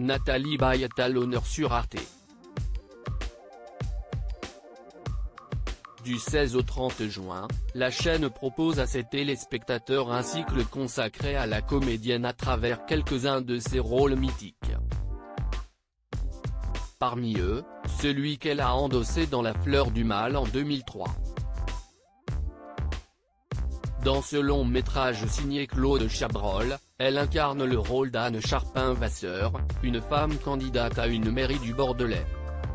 Nathalie Baye est à l'honneur sur Arte. Du 16 au 30 juin, la chaîne propose à ses téléspectateurs un cycle consacré à la comédienne à travers quelques-uns de ses rôles mythiques. Parmi eux, celui qu'elle a endossé dans La Fleur du Mal en 2003. Dans ce long métrage signé Claude Chabrol, elle incarne le rôle d'Anne Charpin-Vasseur, une femme candidate à une mairie du Bordelais.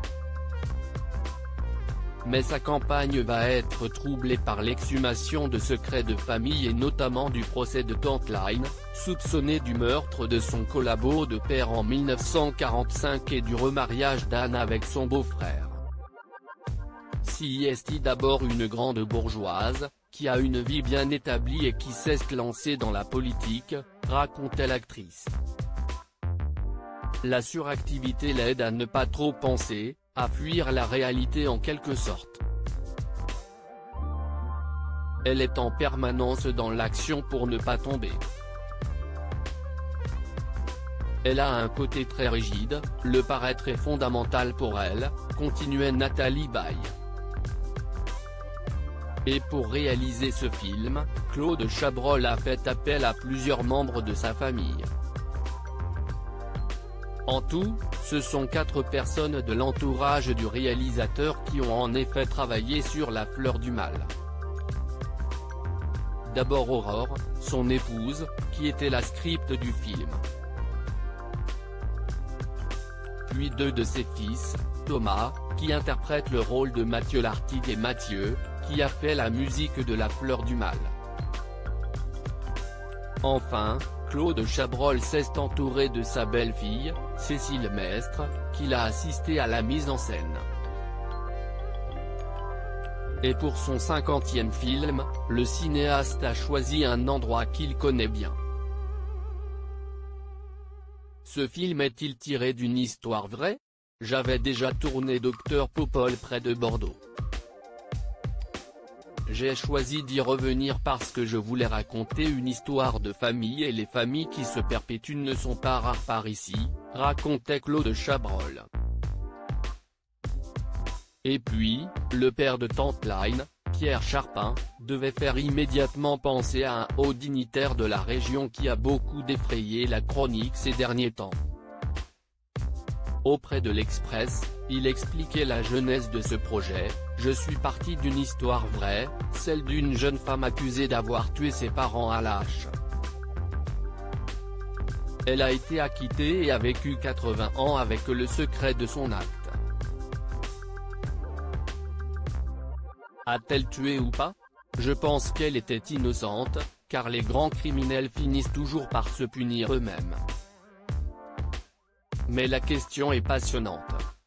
Mais sa campagne va être troublée par l'exhumation de secrets de famille et notamment du procès de Tante Line, soupçonnée du meurtre de son collabo de père en 1945 et du remariage d'Anne avec son beau-frère. Si est d'abord une grande bourgeoise, qui a une vie bien établie et qui sait se lancer dans la politique, racontait l'actrice. La suractivité l'aide à ne pas trop penser, à fuir la réalité en quelque sorte. Elle est en permanence dans l'action pour ne pas tomber. Elle a un côté très rigide, le paraître est fondamental pour elle, continuait Nathalie Baye. Et pour réaliser ce film, Claude Chabrol a fait appel à plusieurs membres de sa famille. En tout, ce sont 4 personnes de l'entourage du réalisateur qui ont en effet travaillé sur La Fleur du Mal. D'abord Aurore, son épouse, qui était la script du film. Puis 2 de ses fils, Thomas, qui interprète le rôle de Mathieu Lartigue et Mathieu, qui a fait la musique de La Fleur du Mal. Enfin, Claude Chabrol s'est entouré de sa belle-fille, Cécile Mestre, qui l'a assisté à la mise en scène. Et pour son 50e film, le cinéaste a choisi un endroit qu'il connaît bien. Ce film est-il tiré d'une histoire vraie? J'avais déjà tourné Docteur Popol près de Bordeaux. J'ai choisi d'y revenir parce que je voulais raconter une histoire de famille et les familles qui se perpétuent ne sont pas rares par ici, racontait Claude Chabrol. Et puis, le père de Tante Line, Pierre Charpin, devait faire immédiatement penser à un haut dignitaire de la région qui a beaucoup défrayé la chronique ces derniers temps. Auprès de l'Express, il expliquait la genèse de ce projet: « Je suis parti d'une histoire vraie, celle d'une jeune femme accusée d'avoir tué ses parents à la hache. Elle a été acquittée et a vécu 80 ans avec le secret de son acte. A-t-elle tué ou pas? Je pense qu'elle était innocente, car les grands criminels finissent toujours par se punir eux-mêmes. Mais la question est passionnante.